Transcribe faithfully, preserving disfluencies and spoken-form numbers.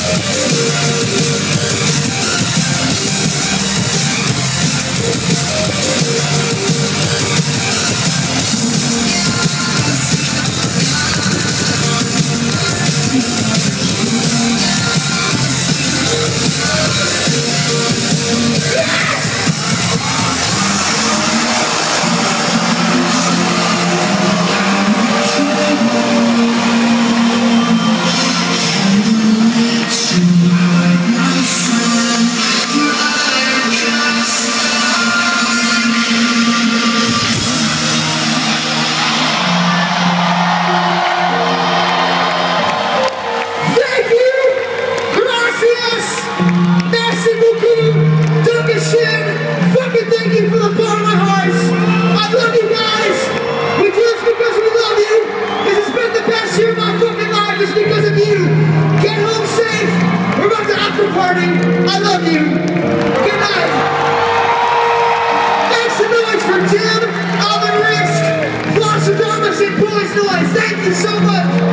I love you. Good night. Thanks to noise for Tim, Alvin Risk, Flossadamus, and Boys Noise. Thank you so much.